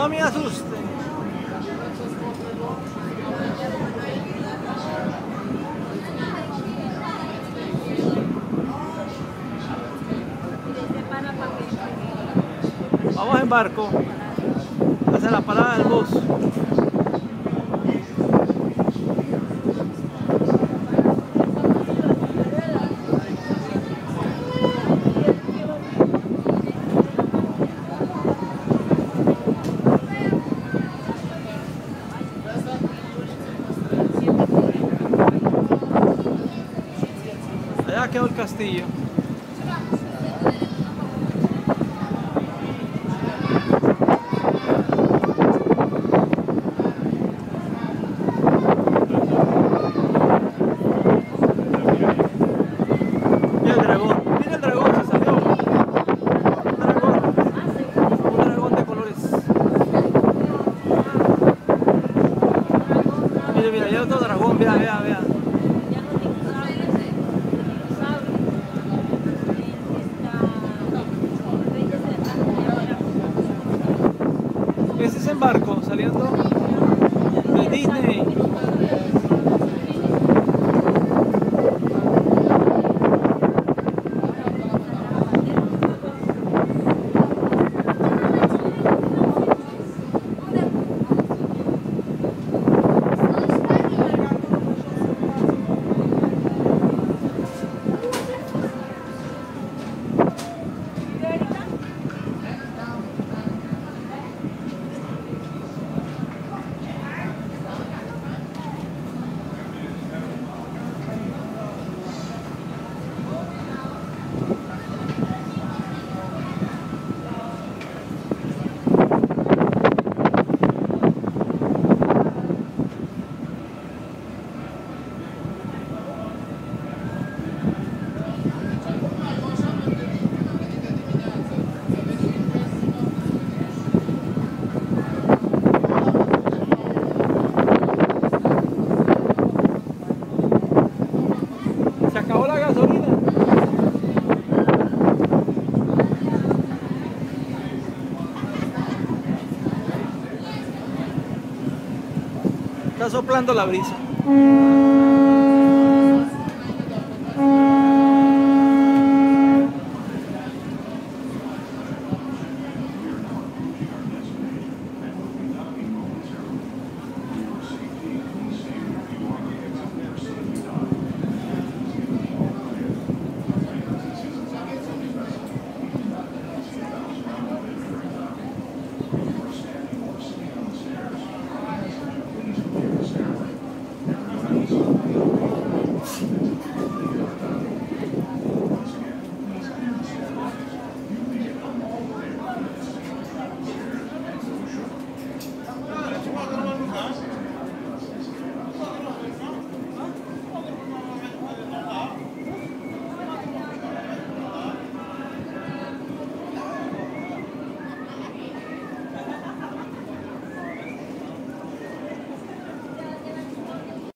No me asuste. Vamos en barco hacia la parada del bus. Allá quedó el castillo. Mira el dragón, mira el dragón, se salió. Un dragón de colores. Mira, mira, ya otro dragón, vea, vea, vea. Ese es el barco saliendo de Disney. Se acabó la gasolina. Está soplando la brisa.